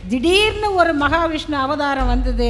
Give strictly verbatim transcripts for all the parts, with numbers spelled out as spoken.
திடீர்னு ஒரு மகாவிஷ்ணு அவதாரம் வந்தது.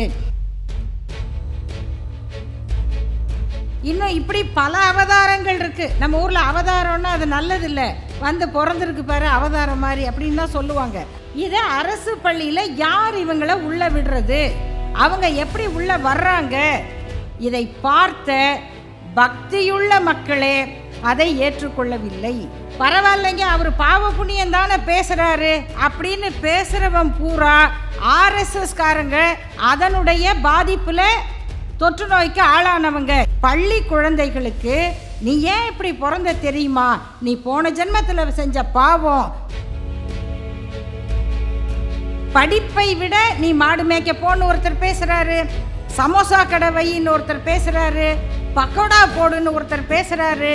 இன்னும் இப்படி பல அவதாரங்கள் இருக்கு. நம்ம ஊர்ல அவதாரம்னா அது நல்லது இல்லை, வந்து பிறந்திருக்கு பாரு அவதாரம் மாதிரி அப்படின்னு தான் சொல்லுவாங்க. இதை அரசு பள்ளியில யார் இவங்களை உள்ள விடுறது, அவங்க எப்படி உள்ள வர்றாங்க, இதை பார்த்த பக்தியுள்ள மக்களே அதை ஏற்றுக்கொள்ளவில்லை. பரவாயில்லைங்க, அவர் பாவ புண்ணியம் தானே பேசுறாரு அப்படின்னு பேசுறவன் பூரா ஆர்எஸ்எஸ் காரங்க, அதனுடைய பாதிப்புல தொற்று நோய்க்கு ஆளானவங்க. பள்ளி குழந்தைகளுக்கு நீ ஏன் இப்படி பிறந்த தெரியுமா, நீ போன ஜென்மத்தில் செஞ்ச பாவம், படிப்பை விட நீ மாடு மேய்க்க போன்னு ஒருத்தர் பேசுறாரு, சமோசா கடை வையின்னு ஒருத்தர் பேசுறாரு, பக்கோடா போடுன்னு ஒருத்தர் பேசுறாரு.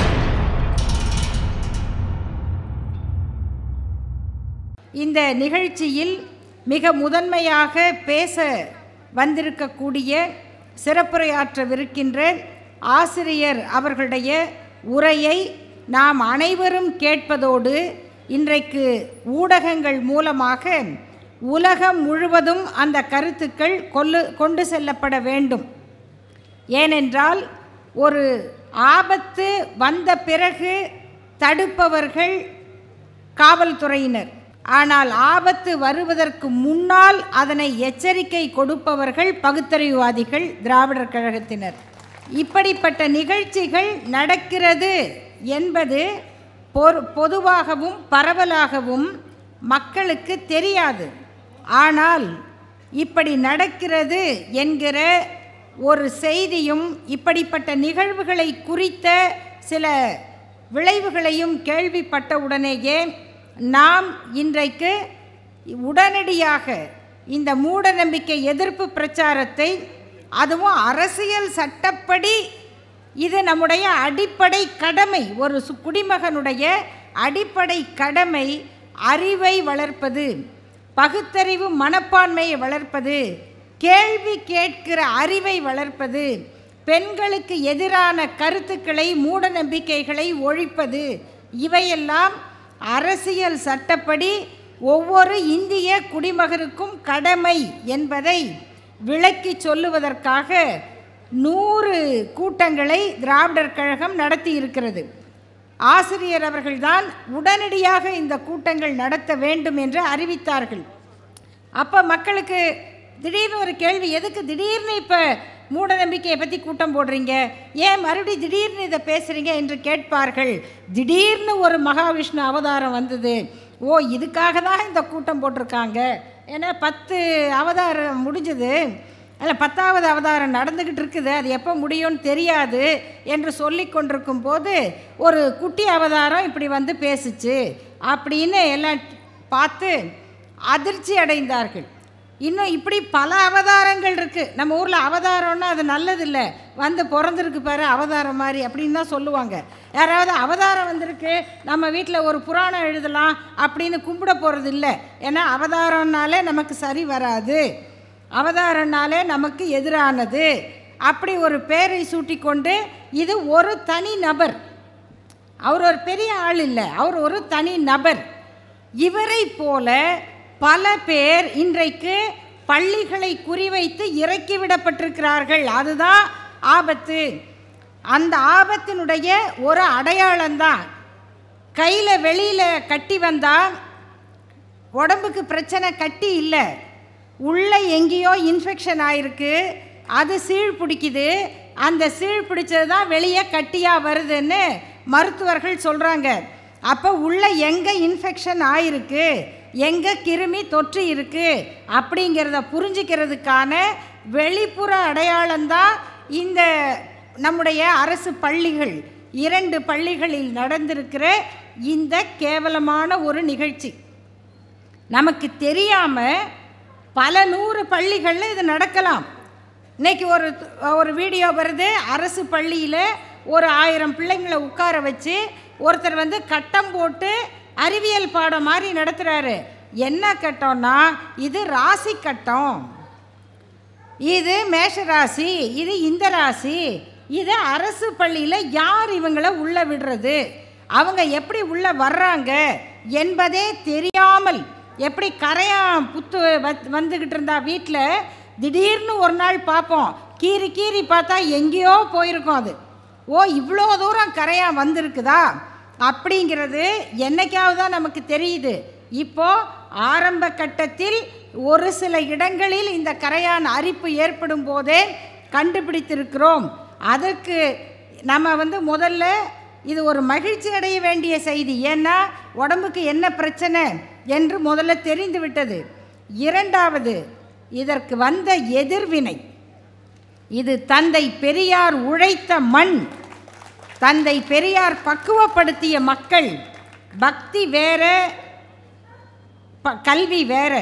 இந்த நிகழ்ச்சியில் மிக முதன்மையாக பேச வந்திருக்கக்கூடிய சிறப்புரையாற்றவிருக்கின்ற ஆசிரியர் அவர்களுடைய உரையை நாம் அனைவரும் கேட்பதோடு இன்றைக்கு ஊடகங்கள் மூலமாக உலகம் முழுவதும் அந்த கருத்துக்கள் கொல்லு கொண்டு செல்லப்பட வேண்டும். ஏனென்றால் ஒரு ஆபத்து வந்த பிறகு தடுப்பவர்கள் காவல்துறையினர், ஆனால் ஆபத்து வருவதற்கு முன்னால் அதனை எச்சரிக்கை கொடுப்பவர்கள் பகுத்தறிவுவாதிகள், திராவிடர் கழகத்தினர். இப்படிப்பட்ட நிகழ்ச்சிகள் நடக்கிறது என்பது பொதுவாகவும் பரவலாகவும் மக்களுக்கு தெரியாது. ஆனால் இப்படி நடக்கிறது என்கிற ஒரு செய்தியும் இப்படிப்பட்ட நிகழ்வுகளை குறித்த சில விளைவுகளையும் கேள்விப்பட்ட உடனேயே நாம் இன்றைக்கு உடனடியாக இந்த மூட நம்பிக்கை எதிர்ப்பு பிரச்சாரத்தை, அதுவும் அரசியல் சட்டப்படி இது நம்முடைய அடிப்படை கடமை, ஒரு குடிமகனுடைய அடிப்படை கடமை அறிவை வளர்ப்பது, பகுத்தறிவு மனப்பான்மையை வளர்ப்பது, கேள்வி கேட்கிற அறிவை வளர்ப்பது, பெண்களுக்கு எதிரான கருத்துக்களை மூட நம்பிக்கைகளை ஒழிப்பது, இவையெல்லாம் அரசியல் சட்டப்படி ஒவ்வொரு இந்திய குடிமகனுக்கும் கடமை என்பதை விளக்கி சொல்லுவதற்காக நூறு கூட்டங்களை திராவிடர் கழகம் நடத்தி இருக்கிறது. ஆசிரியர் அவர்கள்தான் உடனடியாக இந்த கூட்டங்கள் நடத்த வேண்டும் என்று அறிவித்தார்கள். அப்போ மக்களுக்கு திடீர்னு ஒரு கேள்வி, எதுக்கு திடீர்னு இப்போ மூட நம்பிக்கையை பற்றி கூட்டம் போடுறீங்க, ஏன் மறுபடியும் திடீர்னு இதை பேசுகிறீங்க என்று கேட்பார்கள். திடீர்னு ஒரு மகாவிஷ்ணு அவதாரம் வந்தது, ஓ இதுக்காக தான் இந்த கூட்டம் போட்டிருக்காங்க. ஏன்னா பத்து அவதாரம் முடிஞ்சது, அதில் பத்தாவது அவதாரம் நடந்துக்கிட்டு இருக்குது, அது எப்போ முடியும்னு தெரியாது என்று சொல்லி கொண்டிருக்கும் போது ஒரு குட்டி அவதாரம் இப்படி வந்து பேசுச்சு அப்படின்னு எல்லாம் பார்த்து அதிர்ச்சி அடைந்தார்கள். இன்னும் இப்படி பல அவதாரங்கள் இருக்குது. நம்ம ஊரில் அவதாரம்னா அது நல்லதில்லை, வந்து பிறந்திருக்கு பாரு அவதாரம் மாதிரி அப்படின்னு தான் சொல்லுவாங்க. யாராவது அவதாரம் வந்திருக்கு, நம்ம வீட்டில் ஒரு புராணம் எழுதலாம் அப்படின்னு கும்பிட போகிறது இல்லை. ஏன்னா அவதாரம்னாலே நமக்கு சரி வராது, அவதாரம்னாலே நமக்கு எதிரானது, அப்படி ஒரு பேரை சூட்டி கொண்டு இது ஒரு தனி நபர், அவர் ஒரு பெரிய ஆள் இல்லை, அவர் ஒரு தனி நபர். இவரை போல பல பேர் இன்றைக்கு பள்ளிகளை குறிவைத்து இறக்கிவிடப்பட்டிருக்கிறார்கள். அதுதான் ஆபத்து. அந்த ஆபத்தினுடைய ஒரு அடையாளம்தான். கையில் வெளியில் கட்டி வந்தால் உடம்புக்கு பிரச்சனை, கட்டி இல்லை, உள்ளே எங்கேயோ இன்ஃபெக்ஷன் ஆகிருக்கு, அது சீழ் பிடிக்குது, அந்த சீழ் பிடிச்சது தான் வெளியே கட்டியாக வருதுன்னு மருத்துவர்கள் சொல்கிறாங்க. அப்போ உள்ளே எங்கே இன்ஃபெக்ஷன் ஆகிருக்கு, எங்கே கிருமி தொற்று இருக்குது அப்படிங்கிறத புரிஞ்சிக்கிறதுக்கான வெளிப்புற அடையாளம்தான் இந்த நம்முடைய அரசு பள்ளிகள், இரண்டு பள்ளிகளில் நடந்திருக்கிற இந்த கேவலமான ஒரு நிகழ்ச்சி. நமக்கு தெரியாமல் பல நூறு பள்ளிகளில் இது நடக்கலாம். இன்றைக்கி ஒரு ஒரு வீடியோ வருது, அரசு பள்ளியில் ஒரு ஆயிரம் பிள்ளைங்களை உட்கார வச்சு ஒருத்தர் வந்து கட்டம் போட்டு அறிவியல் பாடம் மாதிரி நடத்துகிறாரு. என்ன கட்டம்னா இது ராசி கட்டம், இது மேஷ ராசி, இது இந்த ராசி, இது அரசு பள்ளியில் யார் இவங்களை உள்ளே விடுறது, அவங்க எப்படி உள்ளே வர்றாங்க என்பதே தெரியாமல் எப்படி கரையான் புத்து வந்துக்கிட்டு இருந்தா வீட்டில் திடீர்னு ஒரு நாள் பார்ப்போம், கீறி கீறி பார்த்தா எங்கேயோ போயிருக்கோம். அது ஓ இவ்வளோ தூரம் கரையான் வந்திருக்குதா அப்படிங்கிறது என்னைக்காவது தான் நமக்கு தெரியுது. இப்போது ஆரம்ப கட்டத்தில் ஒரு சில இடங்களில் இந்த கரையான் அரிப்பு ஏற்படும் போதே கண்டுபிடித்திருக்கிறோம். அதற்கு நம்ம வந்து முதல்ல இது ஒரு மகிழ்ச்சி அடைய வேண்டிய செய்தி. ஏன்னா உடம்புக்கு என்ன பிரச்சனை என்று முதல்ல தெரிந்து விட்டது. இரண்டாவது, இதற்கு வந்த எதிர்வினை, இது தந்தை பெரியார் உழைத்த மண், தந்தை பெரியார் பக்குவப்படுத்திய மக்கள். பக்தி வேற, ப கல்வி வேற,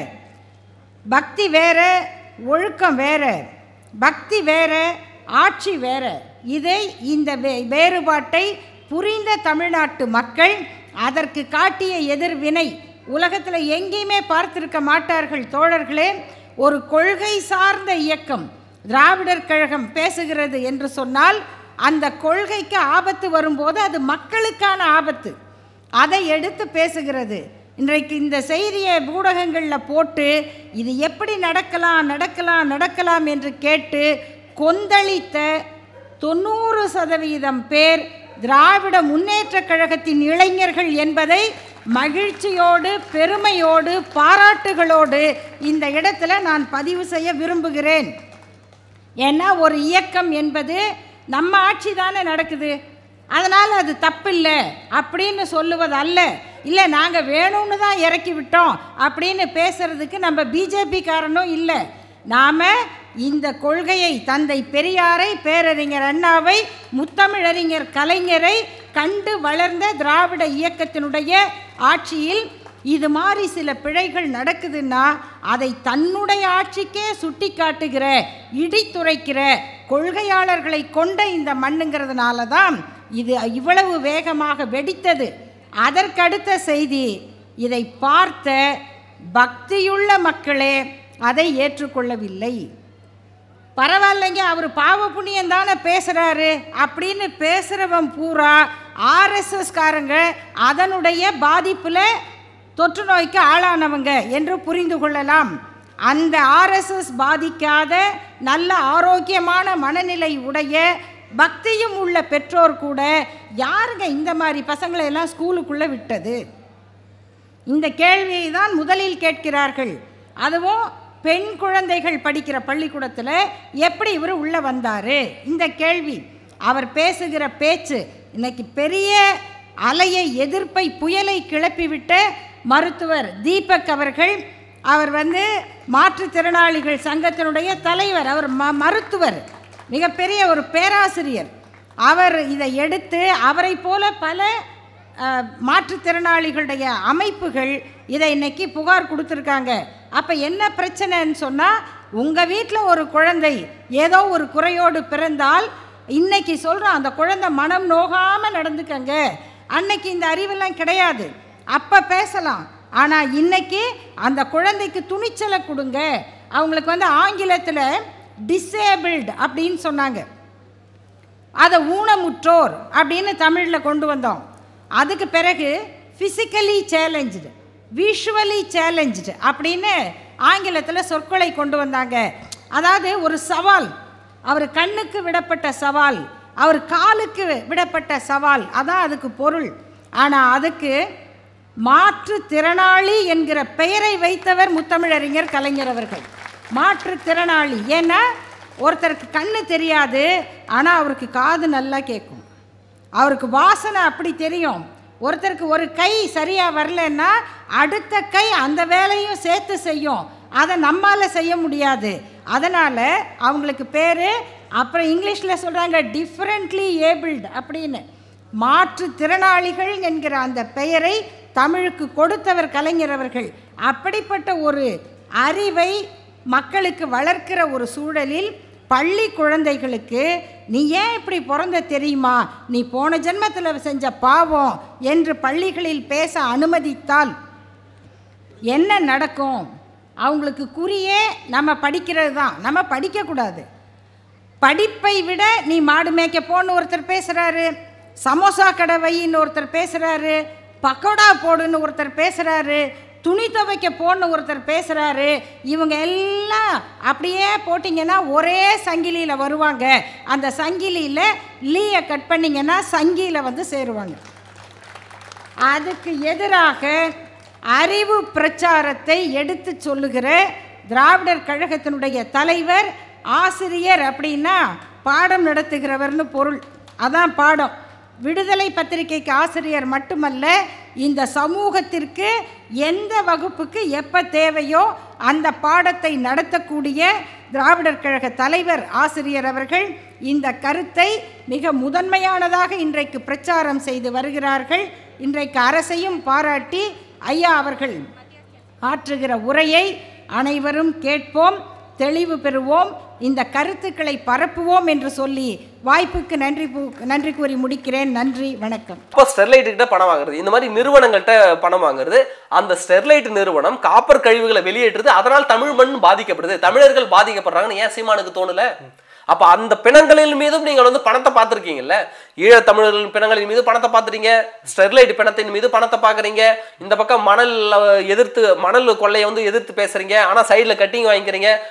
பக்தி வேற, ஒழுக்கம் வேற, பக்தி வேற, ஆட்சி வேற. இதை இந்த வே வேறுபாட்டை புரிந்த தமிழ்நாட்டு மக்கள் அதற்கு காட்டிய எதிர்வினை உலகத்தில் எங்கேயுமே பார்த்திருக்க மாட்டார்கள் தோழர்களே. ஒரு கொள்கை சார்ந்த இயக்கம் திராவிடர் கழகம் பேசுகிறது என்று சொன்னால் அந்த கொள்கைக்கு ஆபத்து வரும்போது அது மக்களுக்கான ஆபத்து, அதை எடுத்து பேசுகிறது. இன்றைக்கு இந்த செய்தியை ஊடகங்களில் போட்டு இது எப்படி நடக்கலாம் நடக்கலாம் நடக்கலாம் என்று கேட்டு கொந்தளித்த தொண்ணூறு சதவீதம் பேர் திராவிட முன்னேற்ற கழகத்தின் இளைஞர்கள் என்பதை மகிழ்ச்சியோடு பெருமையோடு பாராட்டுகளோடு இந்த இடத்துல நான் பதிவு செய்ய விரும்புகிறேன். ஏன்னா ஒரு இயக்கம் என்பது நம்ம ஆட்சி தானே நடக்குது, அதனால் அது தப்பில்லை அப்படின்னு சொல்லுவது அல்ல. இல்லை நாங்கள் வேணும்னு தான் இறக்கி விட்டோம் அப்படின்னு பேசுகிறதுக்கு நம்ம பிஜேபி காரனும் இல்லை. நாம் இந்த கொள்கையை தந்தை பெரியாரை, பேரறிஞர் அண்ணாவை, முத்தமிழறிஞர் கலைஞரை கண்டு வளர்ந்த திராவிட இயக்கத்தினுடைய ஆட்சியில் இது மாதிரி சில பிழைகள் நடக்குதுன்னா அதை தன்னுடைய ஆட்சிக்கே சுட்டி காட்டுகிற, இடித்துரைக்கிற கொள்கையாளர்களை கொண்ட இந்த மண்ணுங்கிறதுனால தான் இது இவ்வளவு வேகமாக வெடித்தது. அதற்கடுத்த செய்தி, இதை பார்த்த பக்தியுள்ள மக்களே அதை ஏற்றுக்கொள்ளவில்லை. பரவாயில்லைங்க, அவர் பாவ புண்ணியம் தானே பேசுகிறாரு அப்படின்னு பேசுகிறவன் பூரா ஆர்எஸ்எஸ்காரங்க, அதனுடைய பாதிப்பில் தொற்று நோய்க்கு ஆளானவங்க என்று புரிந்து கொள்ளலாம். அந்த ஆர்எஸ்எஸ் பாதிக்காத நல்ல ஆரோக்கியமான மனநிலை உடைய பக்தியும் உள்ள பெற்றோர் கூட யாருங்க இந்த மாதிரி பசங்களை எல்லாம் ஸ்கூலுக்குள்ளே விட்டது? இந்த கேள்வியை தான் முதலில் கேட்கிறார்கள். அதுவும் பெண் குழந்தைகள் படிக்கிற பள்ளிக்கூடத்தில் எப்படி இவர் உள்ளே வந்தார்? இந்த கேள்வி, அவர் பேசுகிற பேச்சு இன்னைக்கு பெரிய அலையை, எதிர்ப்பை, புயலை கிளப்பிவிட்ட மருத்துவர் தீபக் அவர்கள், அவர் வந்து மாற்றுத்திறனாளிகள் சங்கத்தினுடைய தலைவர், அவர் ம மருத்துவர், மிகப்பெரிய ஒரு பேராசிரியர். அவர் இதை எடுத்து அவரை போல பல மாற்றுத்திறனாளிகளுடைய அமைப்புகள் இதை இன்னைக்கு புகார் கொடுத்துருக்காங்க. அப்போ என்ன பிரச்சனைன்னு சொன்னால், உங்கள் வீட்டில் ஒரு குழந்தை ஏதோ ஒரு குறையோடு பிறந்தால் இன்னைக்கு சொல்கிறோம் அந்த குழந்தை மனம் நோகாமல் நடந்துக்கங்க. அன்னைக்கு இந்த அறிவெல்லாம் கிடையாது, அப்போ பேசலாம். ஆனால் இன்னைக்கு அந்த குழந்தைக்கு துணிச்சலை கொடுங்க. அவங்களுக்கு வந்து ஆங்கிலத்தில் டிசேபிள்டு அப்படின்னு சொன்னாங்க, அதை ஊனமுற்றோர் அப்படின்னு தமிழில் கொண்டு வந்தோம். அதுக்கு பிறகு ஃபிசிக்கலி சேலஞ்சு, விஷுவலி சேலஞ்சு அப்படின்னு ஆங்கிலத்தில் சொற்களை கொண்டு வந்தாங்க. அதாவது ஒரு சவால், அவர் கண்ணுக்கு விடப்பட்ட சவால், அவர் காலுக்கு விடப்பட்ட சவால், அதான் அதுக்கு பொருள். ஆனால் அதுக்கு மாற்றுத்திறனாளி என்கிற பெயரை வைத்தவர் முத்தமிழறிஞர் கலைஞர் அவர்கள். மாற்றுத்திறனாளி ஏன்னா ஒருத்தருக்கு கண்ணு தெரியாது, ஆனால் அவருக்கு காது நல்லா கேட்கும், அவருக்கு வாசனை அப்படி தெரியும். ஒருத்தருக்கு ஒரு கை சரியாக வரலன்னா அடுத்த கை அந்த வேலையும் சேர்த்து செய்யும், அதை நம்மால் செய்ய முடியாது. அதனால் அவங்களுக்கு பேர் அப்புறம் இங்கிலீஷில் சொல்கிறாங்க டிஃப்ரெண்ட்லி ஏபிள்டு அப்படின்னு. மாற்றுத்திறனாளிகள் என்கிற அந்த பெயரை தமிழுக்கு கொடுத்தவர் கலைஞர் அவர்கள். அப்படிப்பட்ட ஒரு அறிவை மக்களுக்கு வளர்க்கிற ஒரு சூழலில் பள்ளி குழந்தைகளுக்கு நீ ஏன் இப்படி பிறந்த தெரியுமா, நீ போன ஜென்மத்தில் செஞ்ச பாவம் என்று பள்ளிகளில் பேச அனுமதித்தால் என்ன நடக்கும்? அவங்களுக்கு குறியே நம்ம படிக்கிறது தான், நம்ம படிக்கக்கூடாது. படிப்பை விட நீ மாடு மேய்க்க போன்னு ஒருத்தர் பேசுகிறாரு, சமோசா கடை வையின்னு ஒருத்தர் பேசுகிறாரு, பக்கோடா போடுன்னு ஒருத்தர் பேசுகிறாரு, துணி துவைக்க போன்னு ஒருத்தர் பேசுகிறாரு. இவங்க எல்லாம் அப்படியே போட்டிங்கன்னா ஒரே சங்கிலியில் வருவாங்க. அந்த சங்கிலியில் லீயை கட் பண்ணிங்கன்னா சங்கியில் வந்து சேருவாங்க. அதுக்கு எதிராக அறிவு பிரச்சாரத்தை எடுத்து சொல்லுகிற திராவிடர் கழகத்தினுடைய தலைவர் ஆசிரியர் அப்படின்னா பாடம் நடத்துகிறவர்னு பொருள். அதான் பாடம். விடுதலை பத்திரிகைக்கு ஆசிரியர் மட்டுமல்ல, இந்த சமூகத்திற்கு எந்த வகுப்புக்கு எப்போ தேவையோ அந்த பாடத்தை நடத்தக்கூடிய திராவிடர் கழக தலைவர் ஆசிரியர் அவர்கள் இந்த கருத்தை மிக முதன்மையானதாக இன்றைக்கு பிரச்சாரம் செய்து வருகிறார்கள். இன்றைக்கு அரசையும் பாராட்டி ஐயா அவர்கள் ஆற்றுகிற உரையை அனைவரும் கேட்போம், தெளிவு பெறுவோம், இந்த கருத்துக்களை பரப்புவோம் என்று சொல்லி வாய்ப்புக்கு நன்றி நன்றி கூறி முடிக்கிறேன். நன்றி, வணக்கம். இப்போ ஸ்டெர்லைட் கிட்ட பணம் வாங்குறது, இந்த மாதிரி நிறுவனங்கள்கிட்ட பணம் வாங்குறது, அந்த ஸ்டெர்லைட் நிறுவனம் காப்பர் கழிவுகளை வெளியேற்றுது, அதனால் தமிழ் மண் பாதிக்கப்படுது, தமிழர்கள் பாதிக்கப்படுறாங்கன்னு ஏன் சீமானுக்கு தோணல? அப்ப அந்த பிணங்களின் மீதும் நீங்கள் வந்து பணத்தை பார்த்துருக்கீங்கல்ல. ஈழ தமிழர்களின் பிணங்களின் மீது பணத்தை பார்த்துறீங்க, ஸ்டெர்லைட் பிணத்தின் மீது பணத்தை பார்க்குறீங்க, இந்த பக்கம் மணல் எதிர்த்து மணல் கொள்ளையை வந்து எதிர்த்து பேசுறீங்க, ஆனால் சைடில் கட்டிங் வாங்கிக்கிறீங்க.